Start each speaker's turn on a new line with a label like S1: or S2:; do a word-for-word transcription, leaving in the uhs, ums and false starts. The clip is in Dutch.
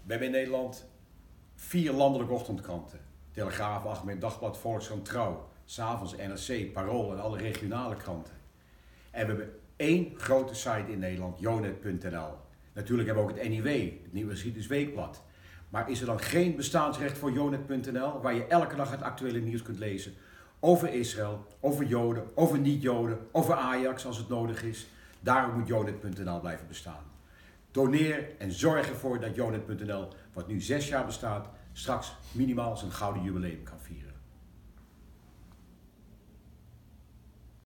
S1: We hebben in Nederland vier landelijke ochtendkranten. Telegraaf, Algemeen Dagblad, Volkskrant, Trouw. 's Avonds N R C, Parool en alle regionale kranten. En we hebben één grote site in Nederland, jonet punt n l. Natuurlijk hebben we ook het N I W, het Nieuwe Geschiedenis Weekblad. Maar is er dan geen bestaansrecht voor jonet punt n l, waar je elke dag het actuele nieuws kunt lezen over Israël, over Joden, over niet-Joden, over Ajax als het nodig is? Daarom moet jonet punt n l blijven bestaan. Doneer en zorg ervoor dat jonet punt n l, wat nu zes jaar bestaat, straks minimaal zijn gouden jubileum kan vieren.